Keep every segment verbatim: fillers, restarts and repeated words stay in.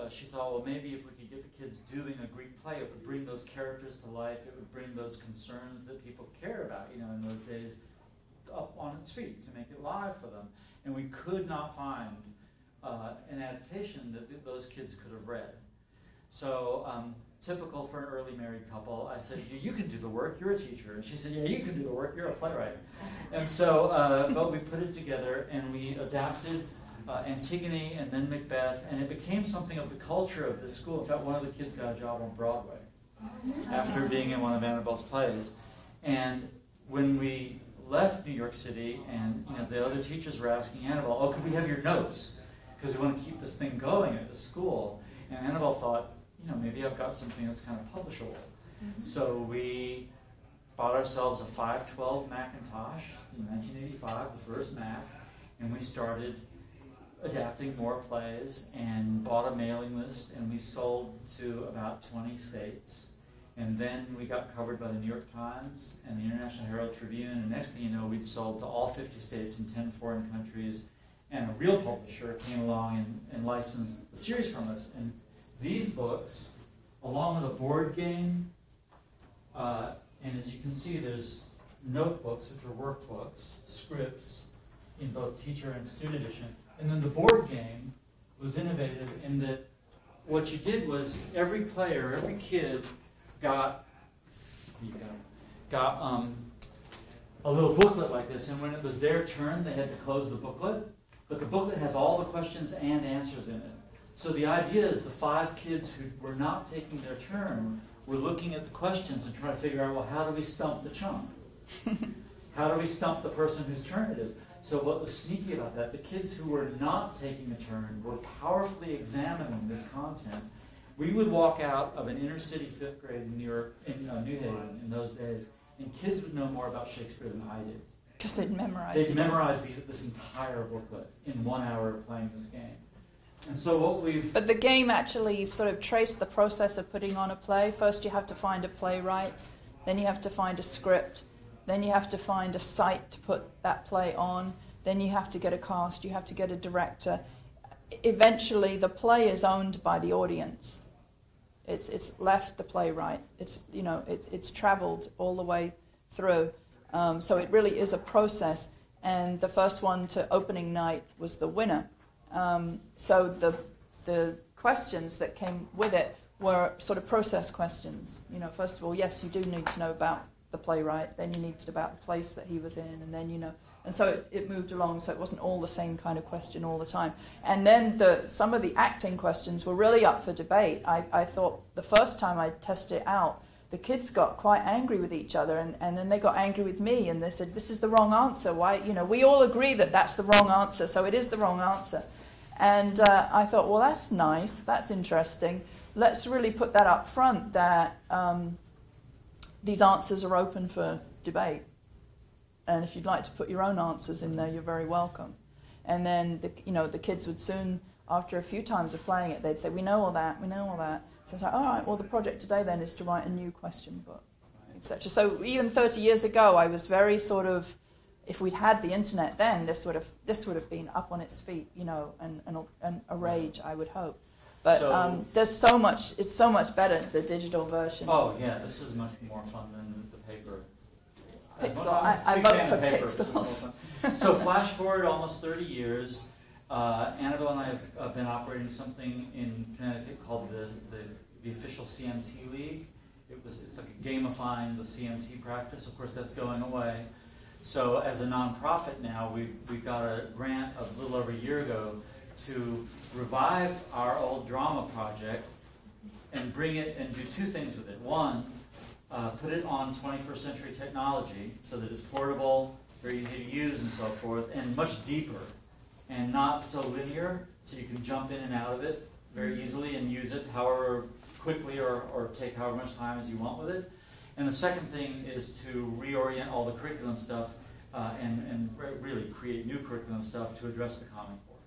uh, she thought, well, maybe if we could get the kids doing a Greek play, it would bring those characters to life. It would bring those concerns that people care about, you know, in those days, up on its feet to make it live for them. And we could not find uh, an adaptation that th- those kids could have read. So, um, typical for an early married couple, I said, you, you can do the work, you're a teacher. And she said, yeah, you can do the work, you're a playwright. And so, uh, but we put it together and we adapted uh, Antigone and then Macbeth, and it became something of the culture of this school. In fact, one of the kids got a job on Broadway after being in one of Annabelle's plays. And when we left New York City, and you know the other teachers were asking Annabelle, oh, could we have your notes? Because we want to keep this thing going at the school. And Annabelle thought, you know, maybe I've got something that's kind of publishable. Mm-hmm. So we bought ourselves a five twelve Macintosh in nineteen eighty-five, the first Mac, and we started adapting more plays and bought a mailing list, and we sold to about twenty states. And then we got covered by the New York Times and the International Herald Tribune, and next thing you know, we'd sold to all fifty states and ten foreign countries, and a real publisher came along and, and licensed the series from us. And these books, along with a board game, uh, and as you can see, there's notebooks, which are workbooks, scripts, in both teacher and student edition. And then the board game was innovative in that what you did was every player, every kid got got um, a little booklet like this, and when it was their turn, they had to close the booklet. But the booklet has all the questions and answers in it. So the idea is the five kids who were not taking their turn were looking at the questions and trying to figure out, well, how do we stump the chump? How do we stump the person whose turn it is? So what was sneaky about that, the kids who were not taking a turn were powerfully examining this content. We would walk out of an inner city fifth grade in New York, in uh, New Haven in those days, and kids would know more about Shakespeare than I did. Because they'd memorized They'd it. memorize these, this entire booklet in one hour of playing this game. And so what we've... But the game actually sort of traced the process of putting on a play. First you have to find a playwright, then you have to find a script, then you have to find a site to put that play on, then you have to get a cast, you have to get a director. Eventually the play is owned by the audience. It's it's left the playwright. It's you know it, it's traveled all the way through. Um, so it really is a process. And the first one to opening night was the winner. Um, so the the questions that came with it were sort of process questions. You know, first of all, yes, you do need to know about the playwright. Then you need to know about the place that he was in, and then you know. And so it, it moved along, so it wasn't all the same kind of question all the time. And then the, some of the acting questions were really up for debate. I, I thought the first time I tested it out, the kids got quite angry with each other, and, and then they got angry with me, and they said, this is the wrong answer. Why, you know, we all agree that that's the wrong answer, so it is the wrong answer. And uh, I thought, well, that's nice, that's interesting. Let's really put that up front, that um, these answers are open for debate. And if you'd like to put your own answers in there, you're very welcome. And then, the, you know, the kids would soon, after a few times of playing it, they'd say, we know all that, we know all that. So it's like, all right, well, the project today then is to write a new question book, et cetera. So even thirty years ago, I was very sort of, if we'd had the internet then, this would have this would have been up on its feet, you know, and, and, and a rage, I would hope. But so, um, there's so much, it's so much better, the digital version. Oh, yeah, this is much more fun than the paper. Pixel. I, I vote for pixels. So flash forward almost thirty years. Uh, Annabelle and I have uh, been operating something in Connecticut called the, the, the official C M T League. It was it's like a gamifying the C M T practice. Of course, that's going away. So as a nonprofit now, we've, we got a grant a little over a year ago to revive our old drama project and bring it and do two things with it. One, Uh, put it on twenty-first century technology so that it's portable, very easy to use and so forth, and much deeper and not so linear, so you can jump in and out of it very easily and use it however quickly or, or take however much time as you want with it. And the second thing is to reorient all the curriculum stuff uh, and, and re- really create new curriculum stuff to address the Common Core.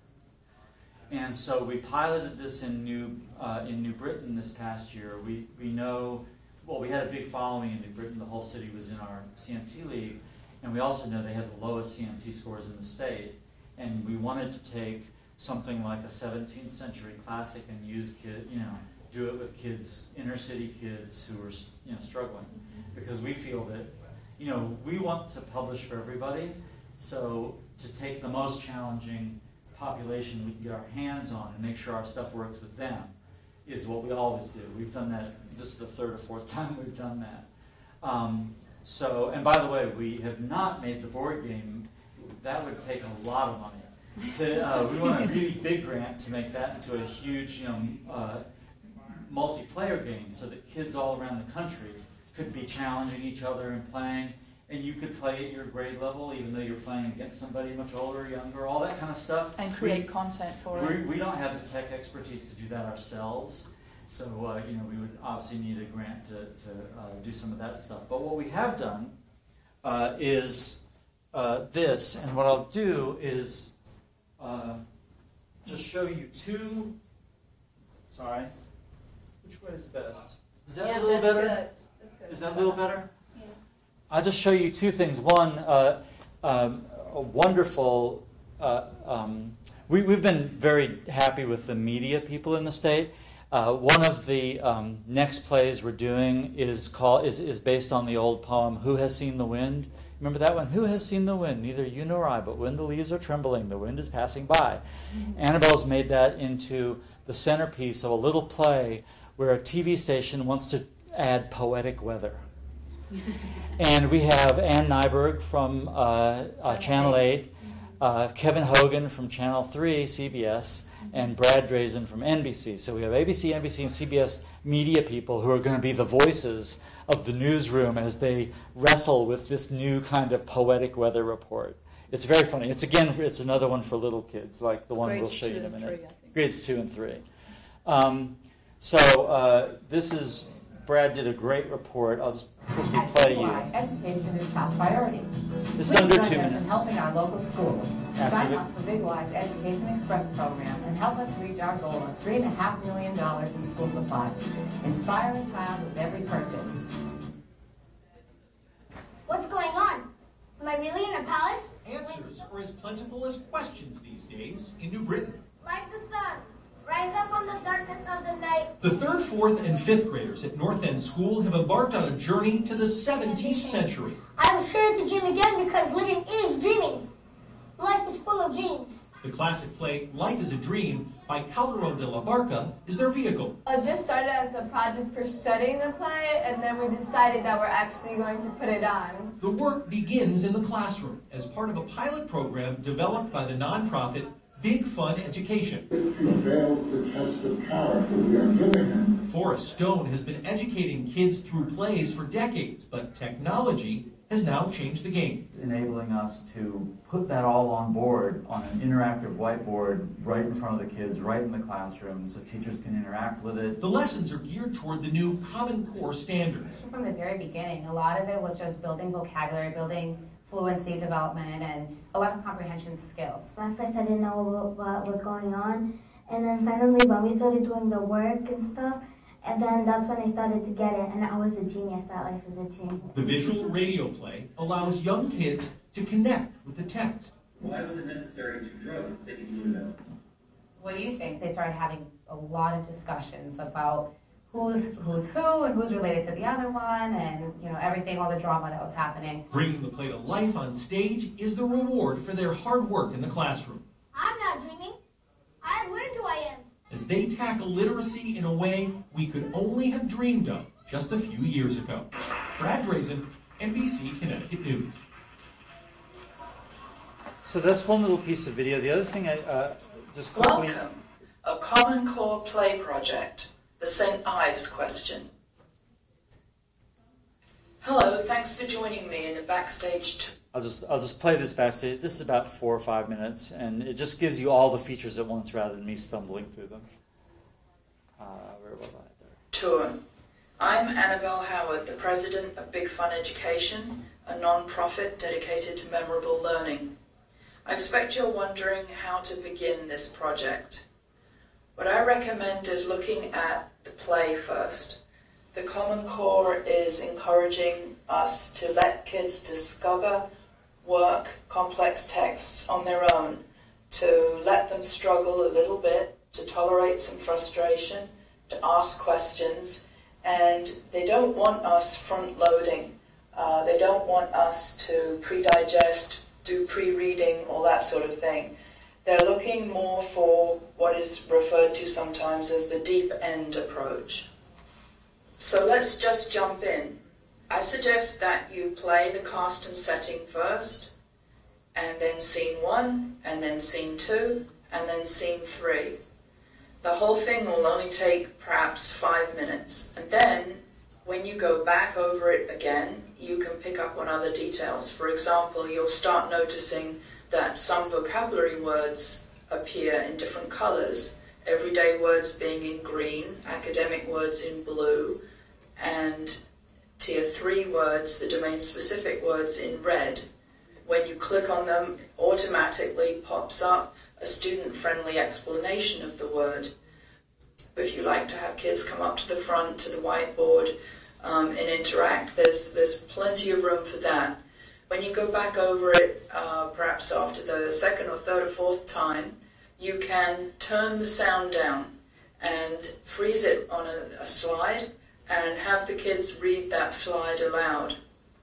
And so we piloted this in New, uh, in New Britain this past year. We, we know... Well, we had a big following in New Britain. The whole city was in our C M T League. And we also know they have the lowest C M T scores in the state. And we wanted to take something like a seventeenth century classic and use kid, you know, do it with kids, inner city kids who are, you know, struggling, because we feel that, you know, we want to publish for everybody, so to take the most challenging population we can get our hands on and make sure our stuff works with them is what we always do. We've done that. This is the third or fourth time we've done that. Um, so, and by the way, we have not made the board game. That would take a lot of money. To, uh, we want a really big grant to make that into a huge, you know, uh, multiplayer game, so that kids all around the country could be challenging each other and playing, and you could play at your grade level, even though you're playing against somebody much older, younger, all that kind of stuff. And create we, content for we, it. We don't have the tech expertise to do that ourselves, so uh, you know, we would obviously need a grant to, to uh, do some of that stuff. But what we have done uh, is uh, this, and what I'll do is uh, just show you two. Sorry, which way is best? Is that yeah, a little that's better? Good. That's good. Is that a little better? Yeah. I'll just show you two things. One, uh, um, a wonderful. Uh, um, we, we've been very happy with the media people in the state. Uh, one of the um, next plays we're doing is called is, is based on the old poem "Who Has Seen the Wind?" Remember that one? Who has seen the wind? Neither you nor I, but when the leaves are trembling, the wind is passing by. Mm-hmm. Annabelle's made that into the centerpiece of a little play where a T V station wants to add poetic weather. And we have Ann Nyberg from uh, uh, Channel eight, uh, Kevin Hogan from Channel three, C B S, and Brad Drazen from N B C. So we have A B C, N B C, and C B S media people who are going to be the voices of the newsroom as they wrestle with this new kind of poetic weather report. It's very funny. It's again, it's another one for little kids, like the one Grades we'll show you in a two and minute. three, I think. Grades two and three. Um, so uh, this is, Brad did a great report. I'll just quickly play you. Education is top priority. This is under two Please join us minutes. in helping our local schools. After Sign the- up for Big Y's Education Express program and help us reach our goal of three and a half million dollars in school supplies. Inspire a child with every purchase. What's going on? Am I really in a palace? Answers are as plentiful as questions these days in New Britain. Like the sun, rise up from the darkness of the night. The third, fourth, and fifth graders at North End School have embarked on a journey to the seventeenth century. I'm sure to dream again because living is dreaming. Life is full of dreams. The classic play Life is a Dream by Calderón de la Barca is their vehicle. It just started as a project for studying the play, and then we decided that we're actually going to put it on. The work begins in the classroom as part of a pilot program developed by the nonprofit Big Fun Education. If you fail to test the character we are giving him. Forrest Stone has been educating kids through plays for decades, but technology has now changed the game. It's enabling us to put that all on board on an interactive whiteboard right in front of the kids, right in the classroom, so teachers can interact with it. The lessons are geared toward the new Common Core standards. From the very beginning, a lot of it was just building vocabulary, building fluency development, and a lot of comprehension skills. At first I didn't know what was going on, and then finally when we started doing the work and stuff, and then that's when I started to get it, and I was a genius at Life is a Dream. The visual radio play allows young kids to connect with the text. Why was it necessary to draw the city window? What do you think? They started having a lot of discussions about who's who's who and who's related to the other one, and you know everything, all the drama that was happening. Bringing the play to life on stage is the reward for their hard work in the classroom. I'm not dreaming. I've learned who I am. As they tackle literacy in a way we could only have dreamed of just a few years ago. Brad Drazen, N B C Connecticut News. So that's one little piece of video. The other thing I uh, just quickly... Welcome, a Common Core play project, the Saint Ives question. Hello, thanks for joining me in the backstage tour. I'll just I'll just play this backstage. This is about four or five minutes, and it just gives you all the features at once rather than me stumbling through them. Uh, where was I there? Tour. I'm Annabelle Howard, the president of Big Fun Education, a non-profit dedicated to memorable learning. I expect you're wondering how to begin this project. What I recommend is looking at the play first. The Common Core is encouraging us to let kids discover, work complex texts on their own, to let them struggle a little bit, to tolerate some frustration, to ask questions, and they don't want us front-loading. Uh, they don't want us to pre-digest, do pre-reading, all that sort of thing. They're looking more for what is referred to sometimes as the deep end approach. So let's just jump in. I suggest that you play the cast and setting first, and then scene one, and then scene two, and then scene three. The whole thing will only take perhaps five minutes, and then when you go back over it again, you can pick up on other details. For example, you'll start noticing that some vocabulary words appear in different colors, everyday words being in green, academic words in blue, and tier three words, the domain-specific words, in red. When you click on them, automatically pops up a student-friendly explanation of the word. If you like to have kids come up to the front, to the whiteboard, um, and interact, there's, there's plenty of room for that. When you go back over it, uh, perhaps after the second or third or fourth time, you can turn the sound down and freeze it on a, a slide and have the kids read that slide aloud.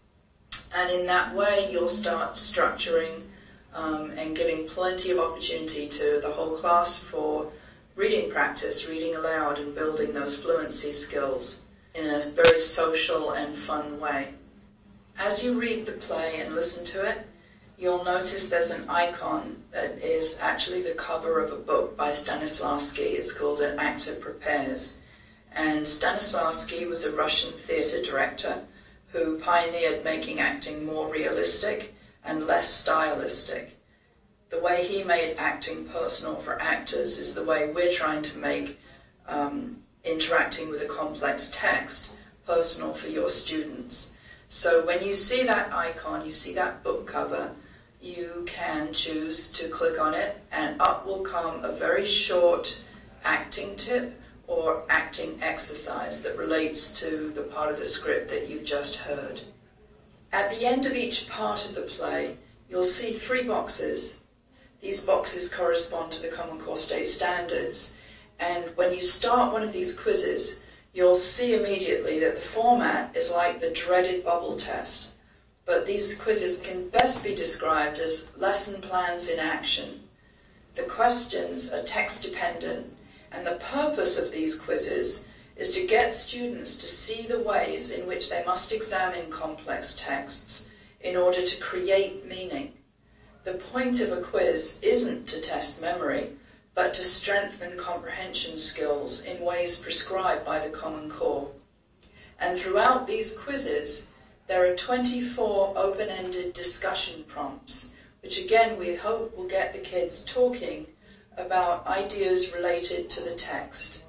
And in that way, you'll start structuring um, and giving plenty of opportunity to the whole class for reading practice, reading aloud, and building those fluency skills in a very social and fun way. As you read the play and listen to it, you'll notice there's an icon that is actually the cover of a book by Stanislavski. It's called An Actor Prepares. And Stanislavski was a Russian theater director who pioneered making acting more realistic and less stylistic. The way he made acting personal for actors is the way we're trying to make um, interacting with a complex text personal for your students. So when you see that icon, you see that book cover, you can choose to click on it, and up will come a very short acting tip or acting exercise that relates to the part of the script that you've just heard. At the end of each part of the play, you'll see three boxes. These boxes correspond to the Common Core State Standards, and when you start one of these quizzes, you'll see immediately that the format is like the dreaded bubble test, but these quizzes can best be described as lesson plans in action. The questions are text-dependent, and the purpose of these quizzes is to get students to see the ways in which they must examine complex texts in order to create meaning. The point of a quiz isn't to test memory, but to strengthen comprehension skills in ways prescribed by the Common Core. And throughout these quizzes, there are twenty-four open-ended discussion prompts, which again we hope will get the kids talking about ideas related to the text.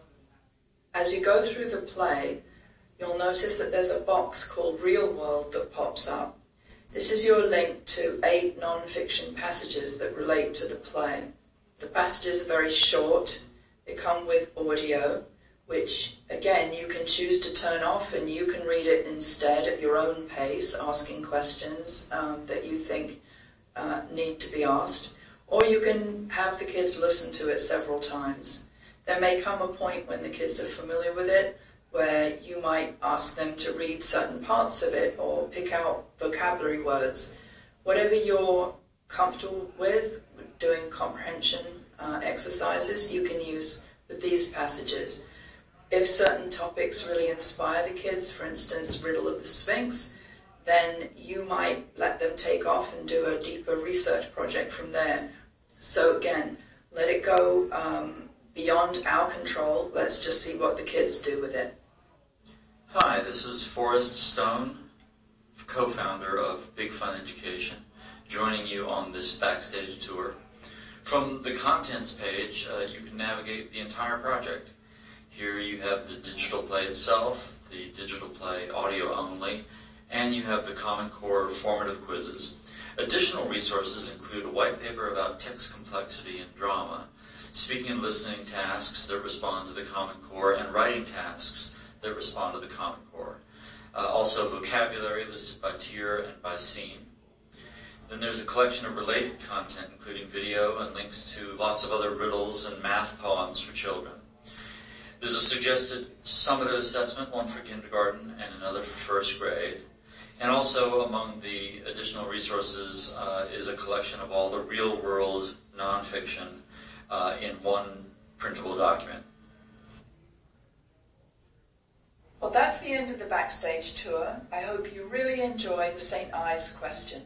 As you go through the play, you'll notice that there's a box called Real World that pops up. This is your link to eight non-fiction passages that relate to the play. The passages are very short. They come with audio, which again you can choose to turn off, and you can read it instead at your own pace, asking questions um, that you think uh, need to be asked. Or you can have the kids listen to it several times. There may come a point when the kids are familiar with it where you might ask them to read certain parts of it or pick out vocabulary words. Whatever you're comfortable with, doing comprehension uh, exercises, you can use with these passages. If certain topics really inspire the kids, for instance, Riddle of the Sphinx, then you might let them take off and do a deeper research project from there. So again, let it go um, beyond our control. Let's just see what the kids do with it. Hi, this is Forrest Stone, co-founder of Big Fun Education, joining you on this backstage tour. From the contents page, uh, you can navigate the entire project. Here you have the digital play itself, the digital play audio only, and you have the Common Core formative quizzes. Additional resources include a white paper about text complexity and drama, speaking and listening tasks that respond to the Common Core, and writing tasks that respond to the Common Core. Uh, also vocabulary listed by tier and by scene. Then there's a collection of related content, including video and links to lots of other riddles and math poems for children. There's a suggested summative assessment, one for kindergarten and another for first grade. And also among the additional resources uh, is a collection of all the real-world nonfiction uh, in one printable document. Well, that's the end of the backstage tour. I hope you really enjoy the Saint Ives question.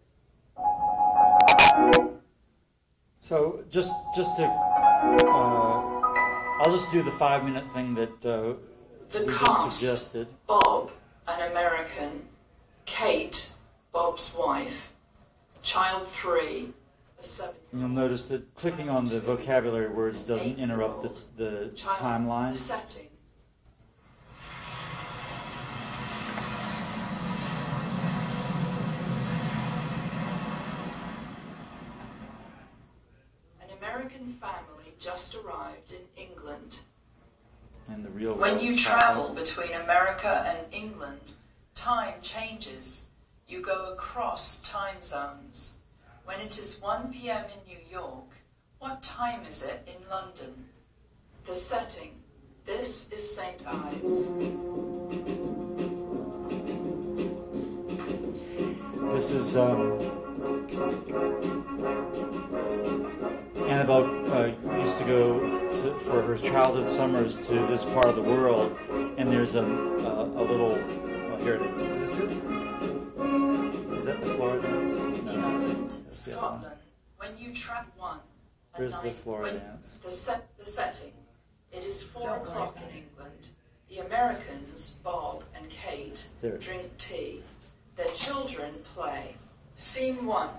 So just just to, uh, I'll just do the five-minute thing that uh, The we cast, just suggested. Bob, an American, Kate, Bob's wife, child three, a seven. And you'll notice that clicking on the vocabulary words doesn't interrupt the, the timeline. The setting. An American family just arrived in England. And the real When world you is travel happening. between America and England, time changes. You go across time zones. When it is one p m in New York, what time is it in London? The setting. This is Saint Ives. This is um, Annabelle uh, used to go to, for her childhood summers to this part of the world, and there's a, a, a little. Oh, here it is. Is this it? Is that the Florida dance? No, England, that's the- Scotland. When you travel one, a There's the night- Florida when- dance. The set, the setting. It is four Don't o'clock worry about in England. The Americans, Bob and Kate, There it is. drink tea. Their children play. Scene one.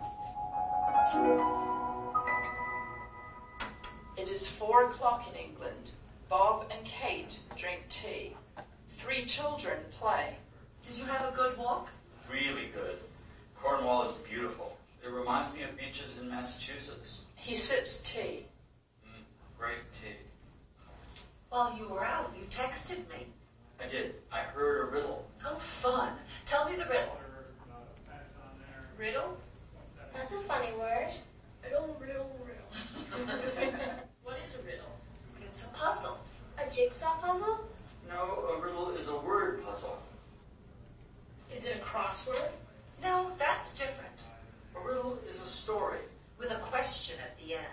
It is four o'clock in England. Bob and Kate drink tea. Three children play. Did you have a good walk? Really good. Cornwall is beautiful. It reminds me of beaches in Massachusetts. He sips tea. Mm, great tea. While you were out, you texted me. I did. I heard a riddle. Oh, fun. Tell me the riddle. Riddle? That's a funny word. Riddle, riddle, riddle. What is a riddle? It's a puzzle. A jigsaw puzzle? No, a riddle is a word puzzle. Is it a crossword? No, that's different. A riddle is a story. With a question at the end.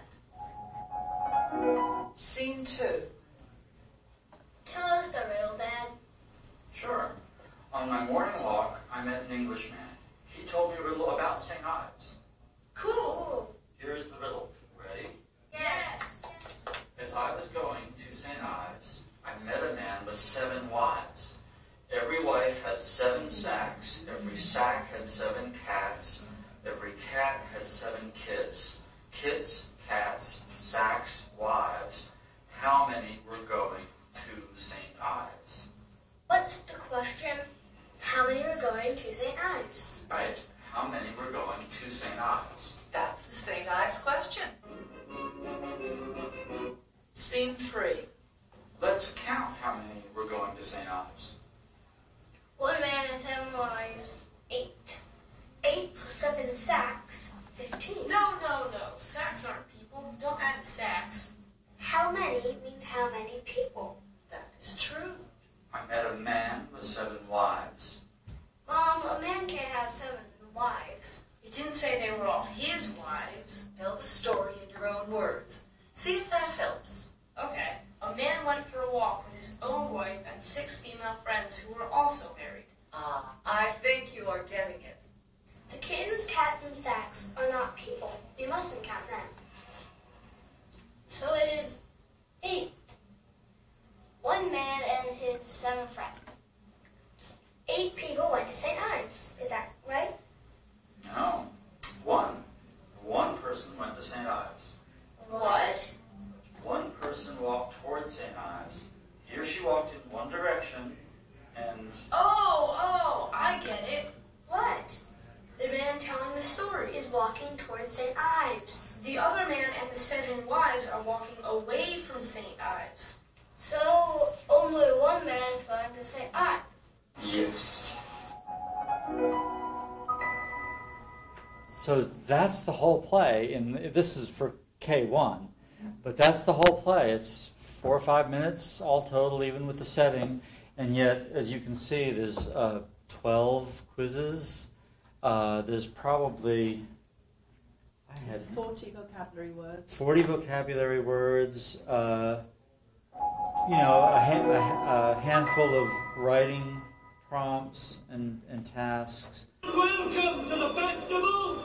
Scene two. Tell us the riddle, Dad. Sure. On my morning walk, I met an Englishman. He told me a riddle about Saint Ives. Cool. Here's the riddle. Ready? Yes. As I was going to Saint Ives, I met a man with seven wives. Every wife had seven sacks. Every sack had seven cats. Every cat had seven kids. Kids, cats, sacks, wives. How many were going to Saint Ives? What's the question? How many are going to Saint Ives? Right. How many were going to Saint Ives? That's the Saint Ives question. Scene three. Let's count how many were going to Saint Ives. One man and seven wives. Eight. Eight plus seven sacks. Fifteen. No, no, no. Sacks aren't people. Don't add sacks. How many means how many people? That is true. I met a man with seven wives. Mom, a man can't have seven wives. He didn't say they were all his wives. Tell the story in your own words. See if that helps. Okay. A man went for a walk with his own wife and six female friends who were also married. Ah, I think you are getting it. The kittens, cats, and sacks are not people. We mustn't count them. So it is eight. One man and his seven friends. Eight people went to Saint Ives. Is that right? No. One. One person went to Saint Ives. What? One person walked towards Saint Ives. Here she walked in one direction, and Oh, oh, I get it. What? The man telling the story is walking towards Saint Ives. The other man and the seven wives are walking away from Saint Ives. So only one man is going to Saint so that's the whole play, and this is for K one, but that's the whole play. It's four or five minutes all total, even with the setting, and yet, as you can see, there's uh, twelve quizzes. Uh, there's probably I had There's forty vocabulary words. forty vocabulary words. Uh, you know, a, ha- a, a handful of writing prompts and, and tasks. Welcome to the festival.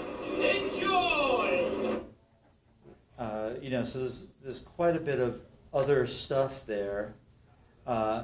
Enjoy. Uh, you know, so there's there's quite a bit of other stuff there uh,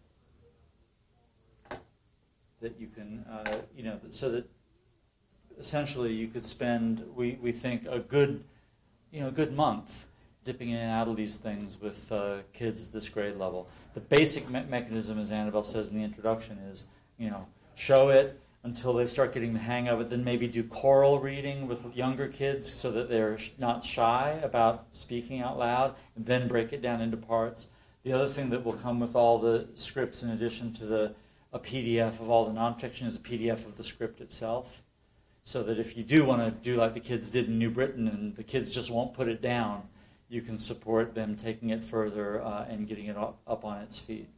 that you can, uh, you know, so that essentially you could spend, we, we think, a good, you know, a good month dipping in and out of these things with uh, kids this grade level. The basic me- mechanism, as Annabelle says in the introduction, is, you know, show it until they start getting the hang of it, then maybe do choral reading with younger kids so that they're sh- not shy about speaking out loud, and then break it down into parts. The other thing that will come with all the scripts, in addition to the a P D F of all the nonfiction, is a P D F of the script itself, so that if you do want to do like the kids did in New Britain and the kids just won't put it down, you can support them taking it further uh, and getting it up, up on its feet.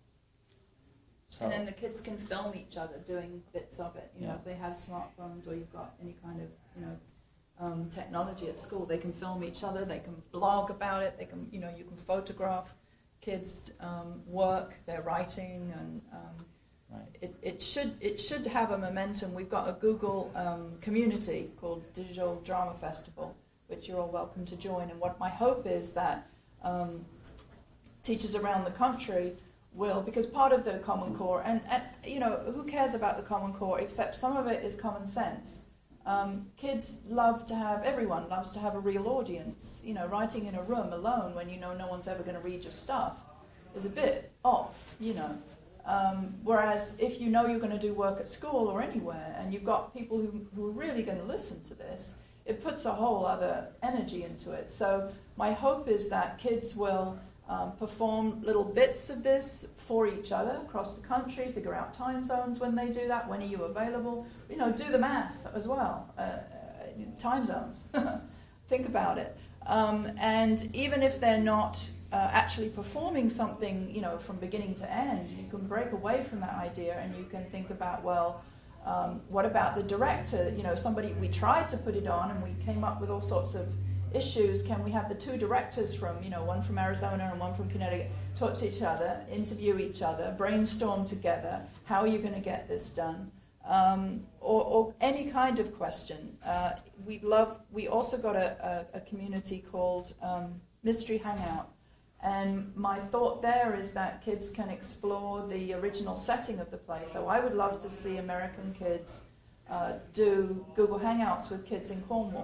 So. And then the kids can film each other doing bits of it. You know, Yeah. if they have smartphones or you've got any kind of, you know, um, technology at school, they can film each other. They can blog about it. They can, you know, you can photograph kids' um, work, their writing, and um, right. it, it should it should have a momentum. We've got a Google um, community called Digital Drama Festival, which you're all welcome to join. And what my hope is that um, teachers around the country will, because part of the Common Core, and, and you know, who cares about the Common Core except some of it is common sense. Um, kids love to have, everyone loves to have a real audience. You know, writing in a room alone when you know no one's ever going to read your stuff is a bit off, you know. Um, whereas if you know you're going to do work at school or anywhere and you've got people who, who are really going to listen to this, it puts a whole other energy into it. So my hope is that kids will um, perform little bits of this for each other across the country, figure out time zones when they do that, when are you available, you know, do the math as well, uh, time zones, think about it. Um, and even if they're not uh, actually performing something, you know, from beginning to end, you can break away from that idea and you can think about, well, Um, what about the director? You know, somebody, we tried to put it on and we came up with all sorts of issues. Can we have the two directors from, you know, one from Arizona and one from Connecticut, talk to each other, interview each other, brainstorm together, how are you going to get this done? Um, or, or any kind of question. Uh, we love, we also got a, a, a community called um, Mystery Hangout. And my thought there is that kids can explore the original setting of the play. So I would love to see American kids uh, do Google Hangouts with kids in Cornwall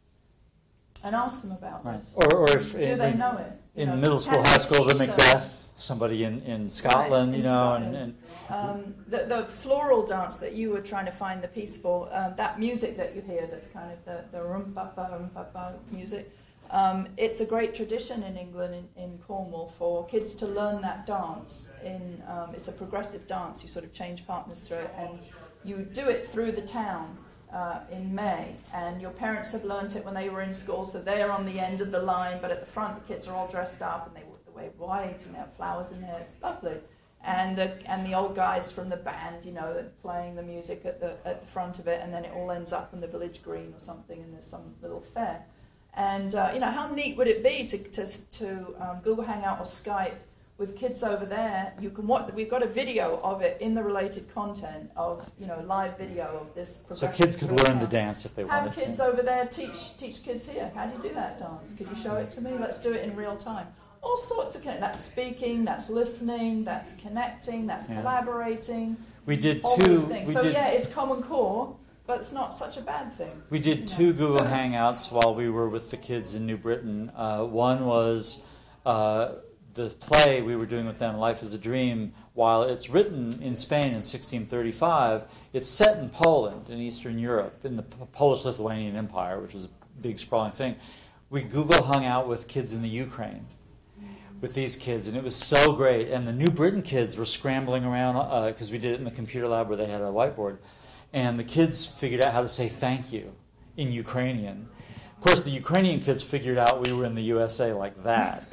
and ask them about right. this. Or, or if do in, they know it? You in know, middle school, high school, the Macbeth, somebody in, in Scotland, right, in you know, Scotland. and, and um, the, the floral dance that you were trying to find the piece for, um, that music that you hear, that's kind of the the rum pa pa rum pa pa music. Um, it's a great tradition in England, in, in Cornwall, for kids to learn that dance. In um, it's a progressive dance. You sort of change partners through it, and you do it through the town uh, in May. And your parents have learnt it when they were in school, so they're on the end of the line, but at the front the kids are all dressed up and they wave white and they have flowers in there. It's lovely. And the and the old guys from the band, you know, playing the music at the at the front of it, and then it all ends up in the village green or something, and there's some little fair. And, uh, you know, how neat would it be to to, to um, Google Hangout or Skype with kids over there? You can watch. We've got a video of it in the related content of, you know, live video of this. So kids could learn the dance if they Have wanted to. Have kids over there teach teach kids here. How do you do that dance? Could you show it to me? Let's do it in real time. All sorts of connect. That's speaking. That's listening. That's connecting. That's yeah. collaborating. We did all two. Those things. We so did, yeah, it's Common Core. But it's not such a bad thing. We did two Google Hangouts while we were with the kids in New Britain. Uh, one was uh, the play we were doing with them, Life is a Dream. While it's written in Spain in sixteen thirty-five, it's set in Poland, in Eastern Europe, in the Polish-Lithuanian Empire, which was a big, sprawling thing. We Google hung out with kids in the Ukraine, with these kids, and it was so great. And the New Britain kids were scrambling around, because uh, we did it in the computer lab where they had a whiteboard. And the kids figured out how to say thank you in Ukrainian. Of course, the Ukrainian kids figured out we were in the U S A like that.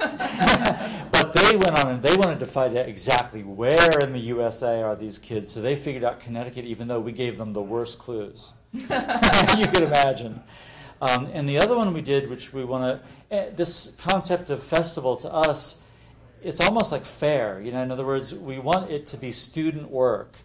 But they went on and they wanted to find out exactly where in the U S A are these kids. So they figured out Connecticut, even though we gave them the worst clues you could imagine. Um, and the other one we did, which we want to, uh, this concept of festival to us, it's almost like fair. You know, in other words, we want it to be student work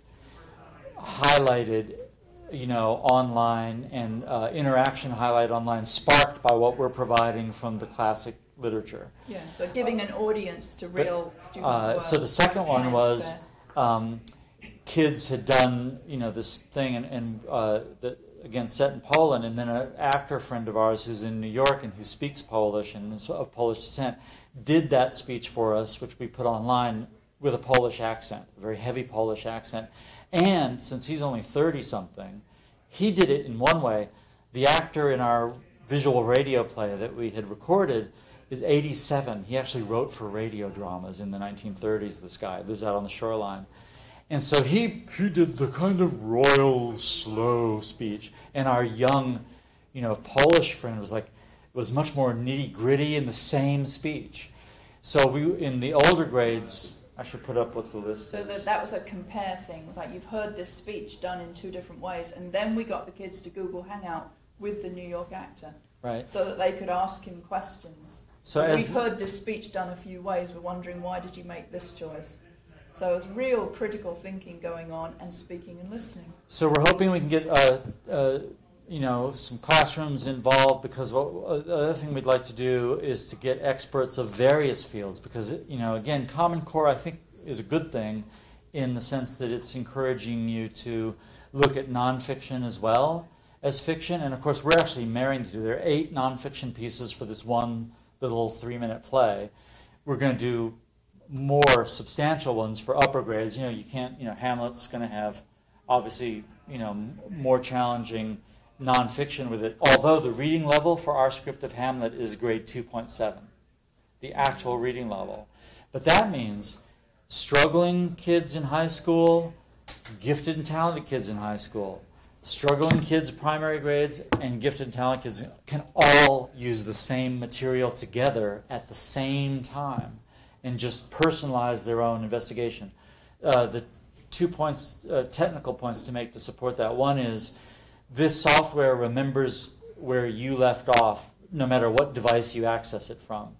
highlighted, you know, online, and uh, interaction highlighted online, sparked by what we're providing from the classic literature. Yeah, but giving an audience to real but, student uh, work. So the second one was um, kids had done, you know, this thing, and, and uh, the, again, set in Poland, and then an actor friend of ours who's in New York and who speaks Polish and is of Polish descent did that speech for us, which we put online with a Polish accent, a very heavy Polish accent. And since he's only thirty-something, he did it in one way. The actor in our visual radio play that we had recorded is eighty-seven. He actually wrote for radio dramas in the nineteen thirties, this guy. Lives out on the shoreline. And so he, he did the kind of royal, slow speech. And our young, you know, Polish friend was like, was much more nitty-gritty in the same speech. So we, in the older grades, I should put up what the list so is. So that, that was a compare thing. Like, you've heard this speech done in two different ways. And then we got the kids to Google Hangout with the New York actor. Right. So that they could ask him questions. So We've as heard this speech done a few ways. We're wondering, why did you make this choice? So there's real critical thinking going on, and speaking and listening. So we're hoping we can get, uh, uh, you know, some classrooms involved, because what, uh, the other thing we'd like to do is to get experts of various fields, because, you know, again, Common Core, I think, is a good thing in the sense that it's encouraging you to look at nonfiction as well as fiction. And, of course, we're actually marrying the two. There are eight nonfiction pieces for this one little three-minute play. We're going to do more substantial ones for upper grades. You know, you can't, you know, Hamlet's going to have, obviously, you know, more challenging nonfiction with it, although the reading level for our script of Hamlet is grade two point seven, the actual reading level. But that means struggling kids in high school, gifted and talented kids in high school, struggling kids primary grades, and gifted and talented kids can all use the same material together at the same time and just personalize their own investigation. Uh, the two points, uh, technical points to make to support that. One is this software remembers where you left off no matter what device you access it from.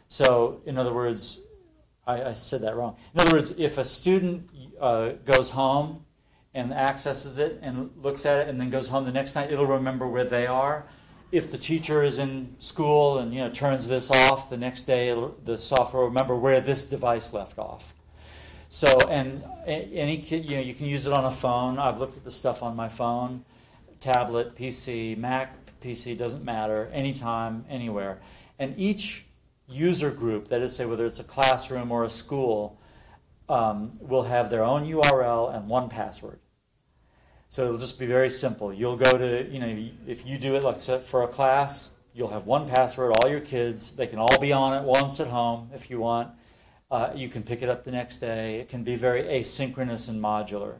So, in other words, I, I said that wrong. In other words, if a student uh, goes home and accesses it and looks at it and then goes home the next night, it'll remember where they are. If the teacher is in school and, you know, turns this off, the next day it'll, the software will remember where this device left off. So, and any kid, you know, you can use it on a phone. I've looked at the stuff on my phone, tablet, P C, Mac, P C, doesn't matter, anytime, anywhere. And each user group, that is, say, whether it's a classroom or a school, um, will have their own U R L and one password. So it'll just be very simple. You'll go to, you know, if you do it like for a class, you'll have one password, all your kids. They can all be on it once at home if you want. Uh, you can pick it up the next day. It can be very asynchronous and modular.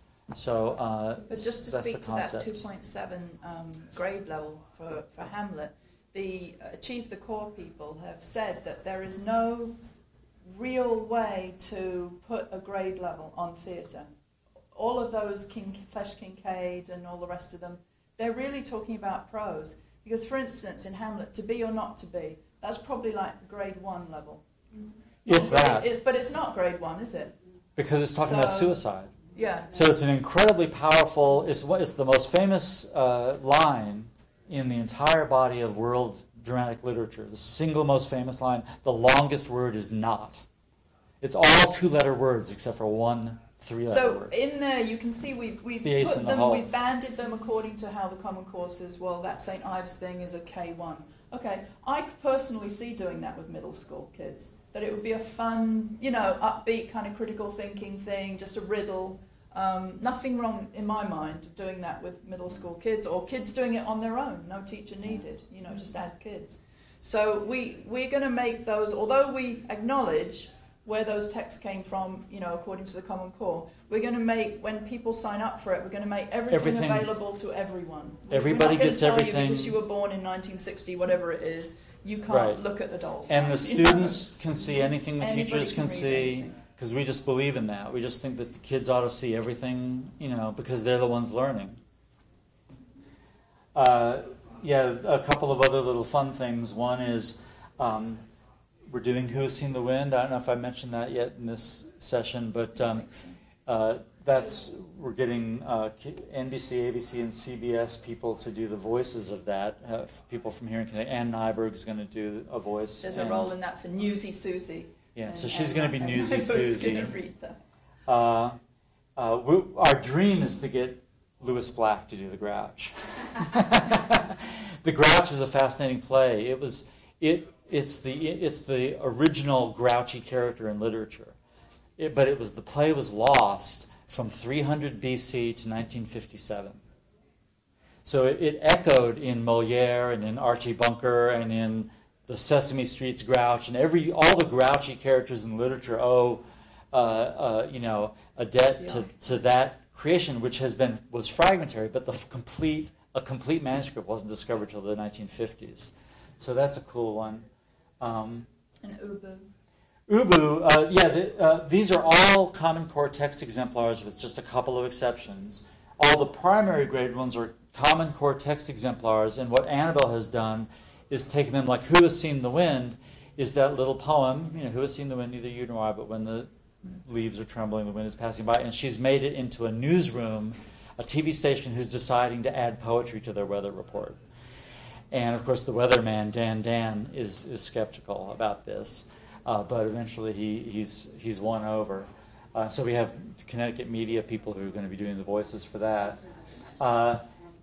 So uh, but just to that's speak the to that concept. two point seven um, grade level for, for Hamlet, the Achieve the Core people have said that there is no real way to put a grade level on theatre. All of those King, Flesh Kincaid and all the rest of them, they're really talking about prose. Because, for instance, in Hamlet, to be or not to be, that's probably like grade one level. If that. It, it, but it's not grade one, is it? Because it's talking so, about suicide. Yeah. So it's an incredibly powerful, it's, it's the most famous uh, line in the entire body of world dramatic literature. The single most famous line, the longest word is not. It's all two-letter words except for one three-letter so word. In there you can see we've, we've the put the them, hole. we've banded them according to how the Common Core says, well, that Saint Ives thing is a K one. Okay, I could personally see doing that with middle school kids. That it would be a fun, you know, upbeat kind of critical thinking thing, just a riddle. Um, nothing wrong in my mind doing that with middle school kids, or kids doing it on their own, no teacher needed, you know, just add kids. So we, we're going to make those, although we acknowledge where those texts came from, you know, according to the Common Core. We're going to make, when people sign up for it, we're going to make everything, everything available to everyone. Everybody gets everything. You because you were born in nineteen sixty, whatever it is, you can't right. look at the dolls. And the students know? can see anything the Anybody teachers can, can see, because we just believe in that. We just think that the kids ought to see everything, you know, because they're the ones learning. Uh, yeah, a couple of other little fun things. One is um, we're doing Who Has Seen the Wind? I don't know if I mentioned that yet in this session, but um, uh, that's we're getting uh, N B C, A B C, and C B S people to do the voices of that. Uh, people from here in Connecticut. Ann Nyberg is going to do a voice. There's a role in that for Newsy Susie. Yeah, and, so she's going to be Newsy Susie. Going to read that. Uh, uh, we, our dream is to get Louis Black to do the Grouch. The Grouch is a fascinating play. It was it. It's the it's the original grouchy character in literature, it, but it was the play was lost from three hundred B C to nineteen fifty-seven. So it, it echoed in Molière and in Archie Bunker and in the Sesame Street's Grouch and every all the grouchy characters in literature owe uh, uh, you know a debt yeah. to, to that creation, which has been was fragmentary, but the complete a complete manuscript wasn't discovered till the nineteen fifties. So that's a cool one. Um, and Ubu. Ubu, uh, yeah, the, uh, these are all Common Core text exemplars with just a couple of exceptions. All the primary grade ones are Common Core text exemplars, and what Annabelle has done is taken them like Who Has Seen the Wind is that little poem, you know, Who has seen the wind, neither you nor I, but when the leaves are trembling, the wind is passing by, and she's made it into a newsroom, a T V station who's deciding to add poetry to their weather report. And, of course, the weatherman, Dan Dan, is, is skeptical about this. Uh, but eventually he, he's, he's won over. Uh, so we have Connecticut media people who are going to be doing the voices for that. Uh,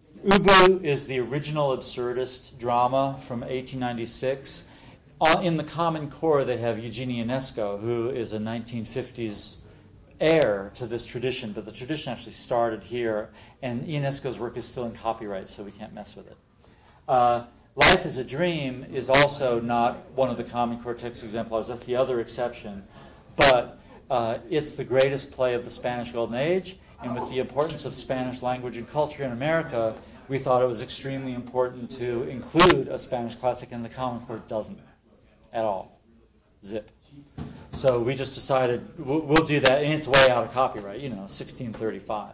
Ubu is the original absurdist drama from eighteen ninety-six. Uh, in the Common Core, they have Eugenie Ionesco, who is a nineteen fifties heir to this tradition. But the tradition actually started here. And Ionesco's work is still in copyright, so we can't mess with it. Uh, Life is a Dream is also not one of the Common Core text exemplars. That's the other exception. But uh, it's the greatest play of the Spanish Golden Age. And with the importance of Spanish language and culture in America, we thought it was extremely important to include a Spanish classic, and the Common Core doesn't at all. Zip. So we just decided we'll, we'll do that, and it's way out of copyright, you know, sixteen thirty-five.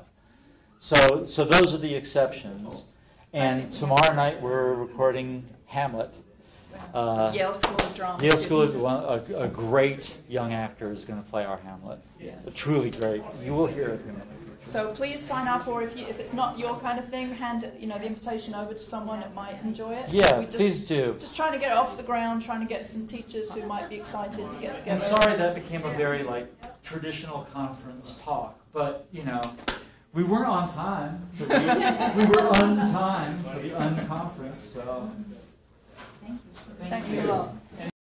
So, so those are the exceptions. And tomorrow night we're recording Hamlet. Uh, Yale School of Drama. Yale School of Drama. A, a great young actor is going to play our Hamlet. Yeah. A truly great. You will hear it. So please sign up, or if you, if it's not your kind of thing, hand you know the invitation over to someone that might enjoy it. Yeah, just, please do. Just trying to get it off the ground, trying to get some teachers who might be excited to get together. I'm sorry that became a very like traditional conference talk, but you know. We weren't on time. So we, we were on time for the Unconference. So, thank you. Thank Thanks you. a lot.